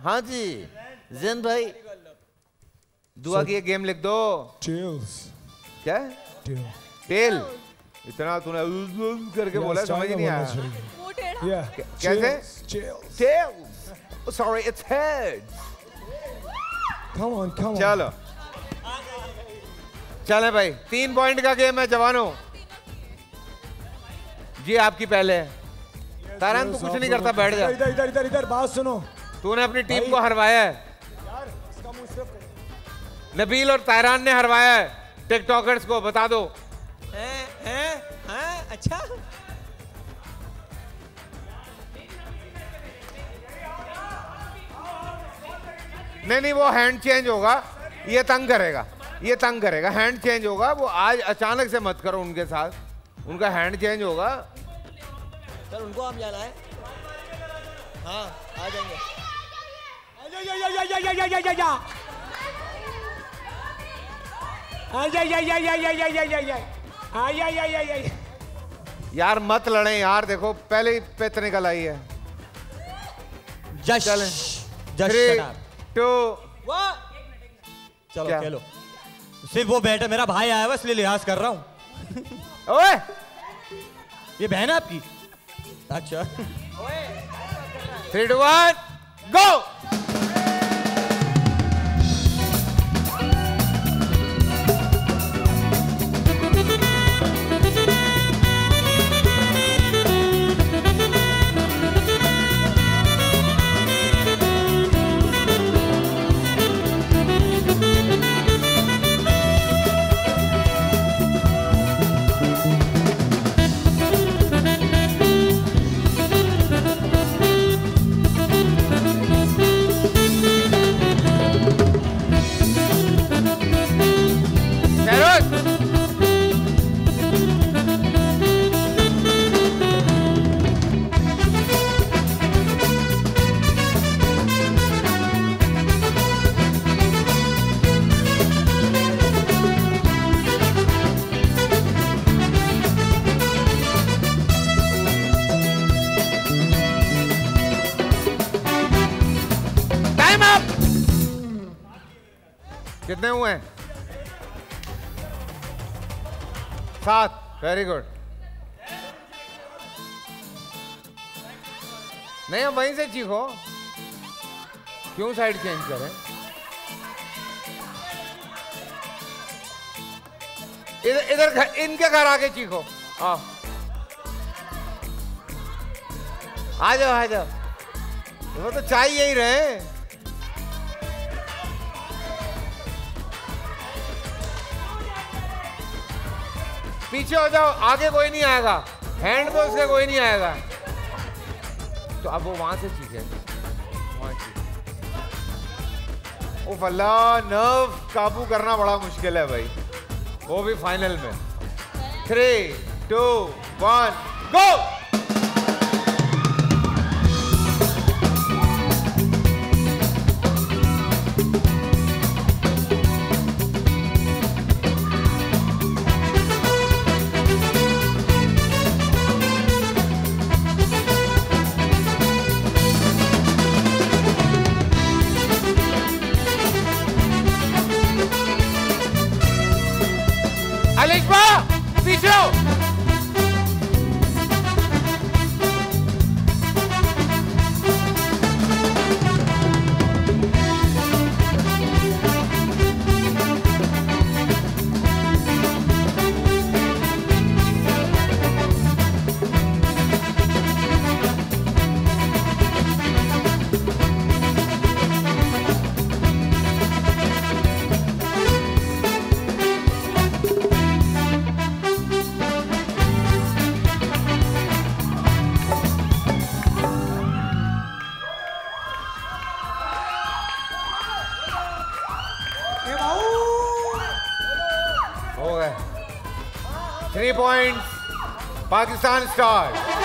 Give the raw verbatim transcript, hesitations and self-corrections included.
हाँ जी जिन भाई दुआ की गेम लिख दो। Tails. क्या? Tail. टेल। इतना तूने करके बोला समझ नहीं आया। Yeah. कैसे? Tails. Tails. Oh, sorry, it's heads. Come on, come on. चलो चले भाई, तीन पॉइंट का गेम है जवानों। जी आपकी पहले है। तारान तू कुछ नहीं करता, बैठ जा। इधर इधर इधर इधर बात सुनो। तूने अपनी टीम को हरवाया है। नबील और तारान ने हरवाया है टिकटॉकर्स को, बता दो। हैं हैं हैं अच्छा नहीं नहीं वो हैंड चेंज होगा, ये तंग करेगा, ये तंग करेगा। हैंड चेंज होगा, वो आज अचानक से मत करो उनके साथ, उनका हैंड चेंज होगा। सर उनको हम जाना है। हाँ आ जाएंगे। यार मत लड़े यार, देखो पहले ही पेत निकल आई है। जश चलें। जश थ्री टू चलो क्या? खेलो। सिर्फ वो बेटा मेरा भाई आया हुआ इसलिए लिहाज कर रहा हूँ। ओए ये बहन है आपकी? अच्छा थ्री टू वन गो। कितने हुए हैं? सात। Very good. नहीं हम वहीं से चीखो, क्यों साइड चेंज करें? इधर इधर इनके घर आके चीखो। आओ आ जाओ आ जाओ, वो तो चाय यही रहे। पीछे हो जाओ, आगे कोई नहीं आएगा, हैंड पे उसके कोई नहीं आएगा। तो अब वो वहां से चीखे, वहां चीखे। ओ अल्लाह, नर्व काबू करना बड़ा मुश्किल है भाई, वो भी फाइनल में। Three two one go. Alisha पीछे हो। Three points, Pakistan Stars.